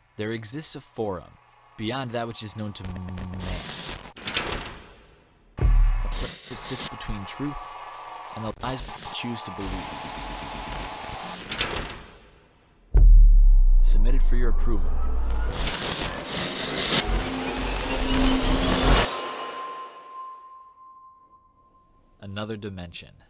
There exists a forum beyond that which is known to man. A place that sits between truth and the lies which we choose to believe. Submitted for your approval. Another dimension.